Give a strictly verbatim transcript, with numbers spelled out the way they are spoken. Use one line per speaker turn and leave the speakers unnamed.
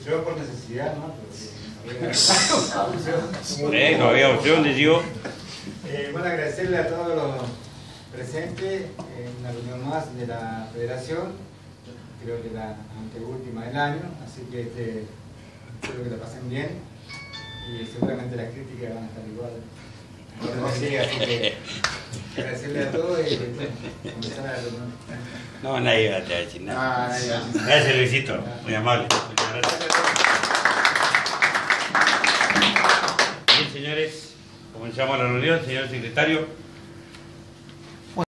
Yo por necesidad, ¿no?
Eh, no había opción, les digo.
Eh, bueno, agradecerle a todos los presentes en una reunión más de la Federación, creo que la anteúltima del año, así que este, espero que la pasen bien y seguramente las críticas van a estar igual. Bueno, sí, así que agradecerle a todos y bueno, comenzar la reunión.
No, nadie va a decir nada.
Ah, nadie va a decir nada.
Gracias, Luisito. Muy amable. Muchas gracias. Bien, señores, comenzamos la reunión. Señor secretario.